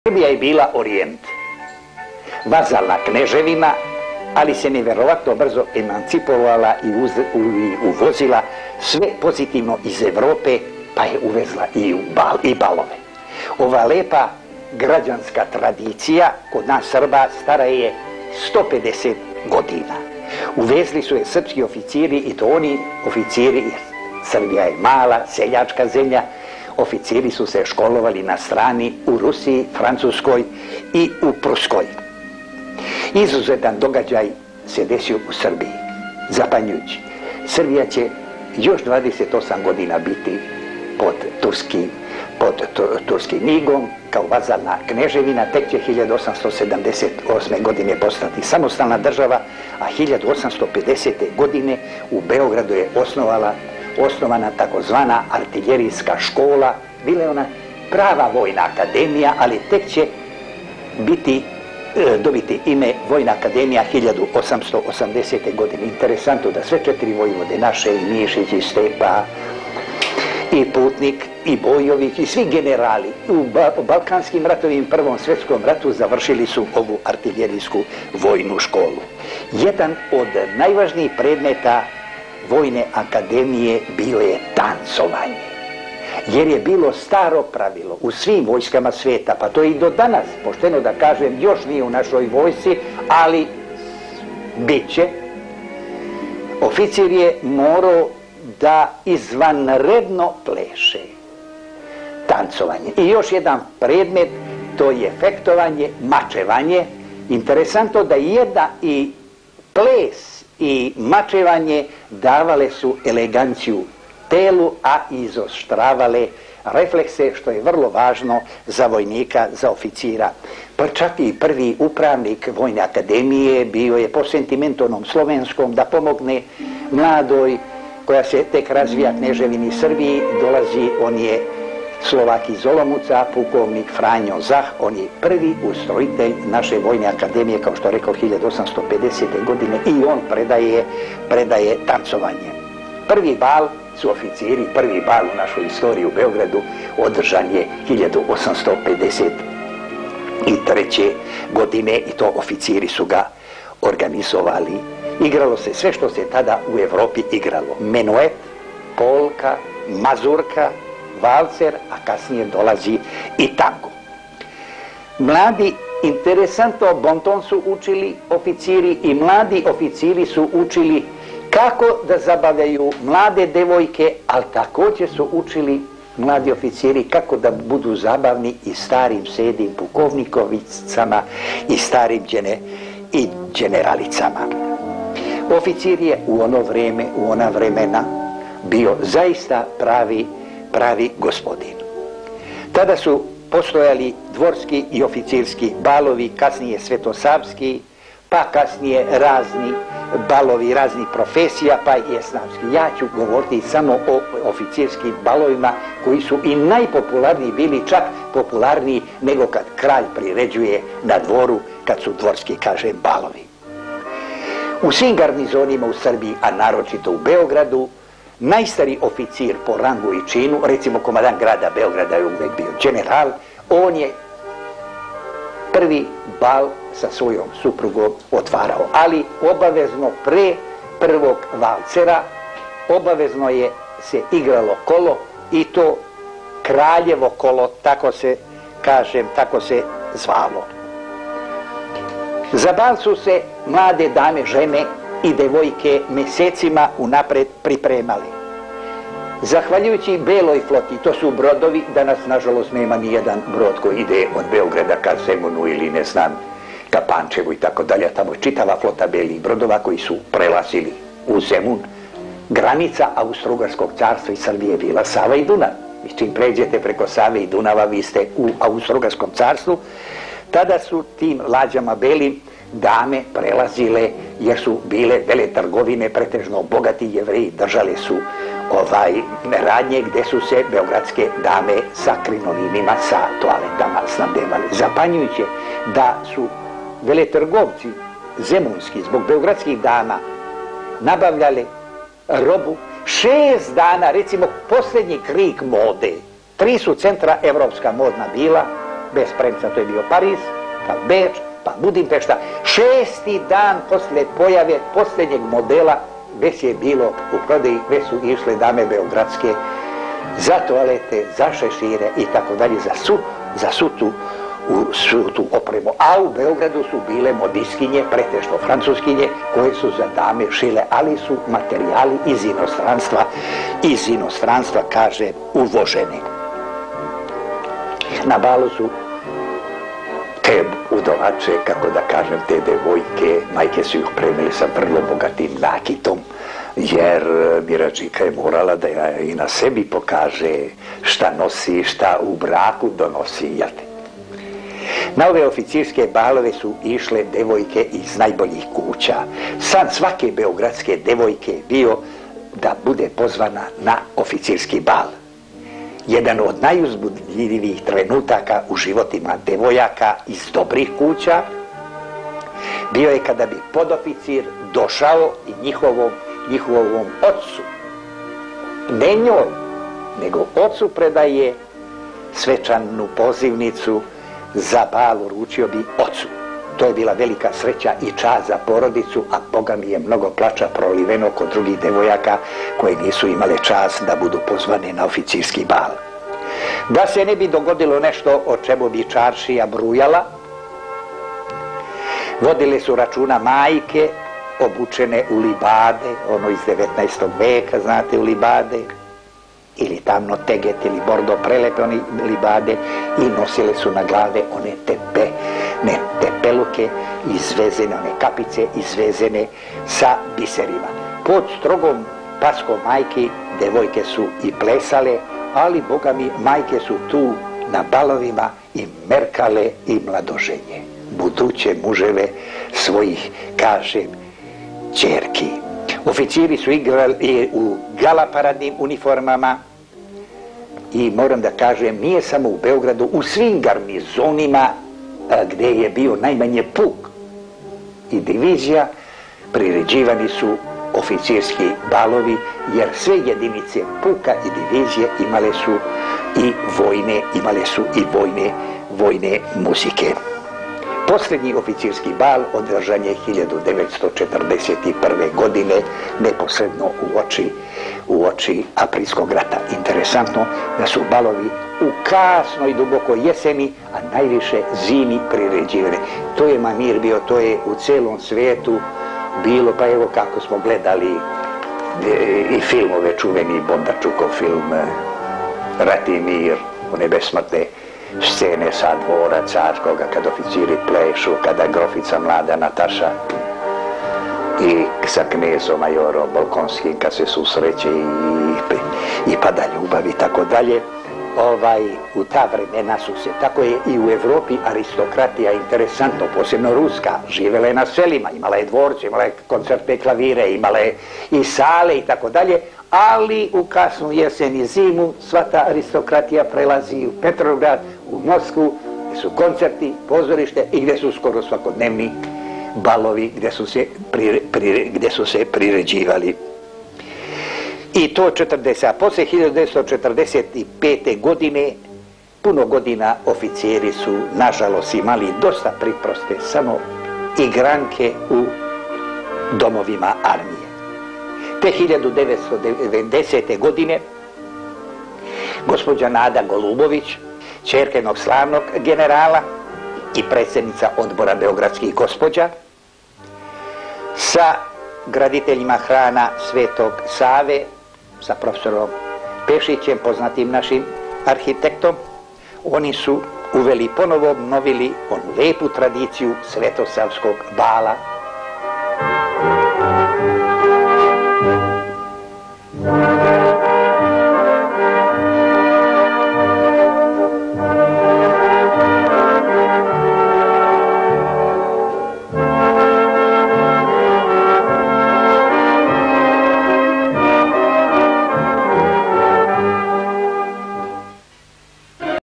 Srbija je bila orijent, vazalna kneževina, ali se nevjerovatno brzo emancipovala i uvozila sve pozitivno iz Evrope, pa je uvezla i balove. Ova lepa građanska tradicija kod nas Srba stara je 150 godina. Uvezli su je srpski oficiri, i to oni oficiri, Srbija je mala, seljačka zemlja, oficiri su se školovali na strani u Rusiji, Francuskoj i u Pruskoj. Izuzetan događaj se desio u Srbiji, zapanjujući. Srbija će još 28 godina biti pod turskim igom, kao vazalna kneževina, tek će 1878. godine postati samostalna država, a 1850. godine u Beogradu je osnovana takozvana artiljerijska škola. Bila je ona prava vojna akademija, ali tek će dobiti ime Vojna akademija 1880. godine. Interesantno da sve četiri vojvode naše, i Mišić, i Stepa, i Putnik, i Bojović, i svi generali u Balkanskim ratovima i Prvom svjetskom ratu završili su ovu artiljerijsku vojnu školu. Jedan od najvažnijih predmeta Vojne akademije bio je tancovanje, jer je bilo staro pravilo u svim vojskama svijeta, pa to i do danas, pošteno da kažem, još nije u našoj vojsci, ali bit će. Oficir je morao da izvanredno pleše, tancovanje. I još jedan predmet, to je fektovanje, mačevanje. Interesantno da i ples i mačevanje davale su eleganciju telu, a izoštravale reflekse, što je vrlo važno za vojnika, za oficira. Pa čak i prvi upravnik Vojne akademije bio je po sentimentovnom slovenskom da pomogne mladoj koja se tek razvija kneževini Srbiji. Dolazi, on je Slovak iz Olomouca, pukovnik Franjo Zah, on je prvi ustrojitelj naše Vojne akademije, kao što rekao, 1850. godine, i on predaje tancovanje. Prvi bal su oficiri, prvi bal u našoj istoriji u Beogradu održan je 1853. godine, i to oficiri su ga organizovali. Igralo se sve što se tada u Evropi igralo. Menuet, polka, mazurka, valcer, a kasnije dolazi i tango. Mladi, interesantno, bonton su učili oficiri, i mladi oficiri su učili kako da zabavljaju mlade devojke, ali također su učili mladi oficiri kako da budu zabavni i starim sedim pukovnikovicama i starim generalicama. Oficir je u ona vremena bio zaista pravi gospodin. Tada su postojali dvorski i oficirski balovi, kasnije svetosavski, pa kasnije razni balovi raznih profesija, pa i esnafski. Ja ću govoriti samo o oficirskim balovima, koji su i najpopularniji bili, čak popularniji nego kad kralj priređuje na dvoru, kad su dvorski, kažem, balovi. U svim garnizonima u Srbiji, a naročito u Beogradu, najstariji oficir po rangu i činu, recimo komandant grada Beograda je uvek bio general, on je prvi bal sa svojom suprugom otvarao, ali obavezno pre prvog valcera obavezno je se igralo kolo, i to kraljevo kolo, tako se zvalo. Za bal su se mlade dame, žene i devojke mesecima unapred pripremali. Zahvaljujući beloj floti, to su brodovi, danas nažalost nema ni jedan brod koji ide od Beograda ka Zemunu ili ne znam, ka Pančevu i tako dalje, tamo je čitava flota belih brodova koji su prelazili u Zemun. Granica Austro-Ugarskog carstva i Srbije je bila Sava i Dunav. I čim pređete preko Save i Dunava, vi ste u Austro-Ugarskom carstvu. Tada su tim lađama belim dame prelazile, jer su bile veletrgovine, pretežno bogati Jevreji držali su radnje gde su se beogradske dame sa krinolinima, sa toaletama snabdevali. Zapanjujuće da su veletrgovci zemunski zbog beogradskih dama nabavljali robu 6 dana, recimo posljednji krik mode. 3 su centra evropska modna bila, bez premca, to je bio Pariz, pa Beč, pa Budimpešta. 6. dan posle pojave posljednjeg modela već je bilo u prodaji, već su išle dame beogradske za toalete, za šešire i tako dalje, za svu tu opremu. A u Beogradu su bile modiskinje, pretežno francuskinje, koje su za dame šile, ali su materijali iz inostranstva, kaže, uvoženi. Na balu su te udovače, kako da kažem, te devojke, majke su ih opremili sa vrlo bogatim nakitom, jer Mirađika je morala da i na sebi pokaže šta nosi, šta u braku donosi, jel te? Na ove oficirske balove su išle devojke iz najboljih kuća. San svake beogradske devojke je bio da bude pozvana na oficirski bal. Jedan od najuzbudljivijih trenutaka u životima devojaka iz dobrih kuća bio je kada bi podoficir došao i njihovom ocu, ne njoj, nego ocu predaje svečanu pozivnicu za bal, uručio bi ocu. To je bila velika sreća i čast za porodicu, a Boga mi je mnogo plača proliveno kod drugih devojaka koje nisu imale čast da budu pozvane na oficirski bal. Da se ne bi dogodilo nešto o čemu bi čaršija brujala, vodile su računa majke obučene u libade, ono iz 19. veka, znate, u libade, ili tamno teget ili bordo prelepe oni libade, i nosile su na glave one tepeluke izvezene, one kapice izvezene sa biserima. Pod strogom paskom majki devojke su i plesale, ali Boga mi, majke su tu na balovima i merkale i mladoženje, buduće muževe svojih, kažem, ćerki. Oficiri su igrali u galaparadnim uniformama i moram da kažem, nije samo u Beogradu, u svim garnizonima gde je bio najmanje puk i divizija priređivani su oficirski balovi, jer sve jedinice puka i divizije imale su i vojne muzike. Posljednji oficirski bal održan je 1941. godine, neposredno u oči Aprilskog rata. Interesantno da su balovi u kasnoj dubokoj jeseni, a najviše zimi priređivane. To je manir bio, to je u celom svijetu bilo, pa evo kako smo gledali i filmove, čuveni Bondarčukov film Rat i mir, one besmrtne scene sa dvora carskoga, kad oficiri plešu, kada grofica mlada Nataša i sa knezom majorom Bolkonskim kad se susreće i pada ljubav i tako dalje. U ta vremena su se, tako je i u Evropi aristokratija, interesantno, posebno ruska, živjela je na selima, imala je dvorce, imala je koncertne klavire, imala je i sale i tako dalje, ali u kasnu jesen i zimu sva ta aristokratija prelazi u Petrograd, u Moskvu, gdje su koncerti, pozorište i gdje su skoro svakodnevni balovi, gdje su se priređivali. I to 40, a poslije 1945. godine, puno godina oficiri su, nažalost, imali dosta priproste, samo igranke u domovima armije. Te 1990. godine gospođa Nada Golubović, ćerka jednog slavnog generala i predsjednica odbora beogradskih gospođa, sa graditeljima hrana Svetog Save, sa profesorom Pešićem, poznatim našim arhitektom, oni su ponovo obnovili onu lepu tradiciju svetosavskog bala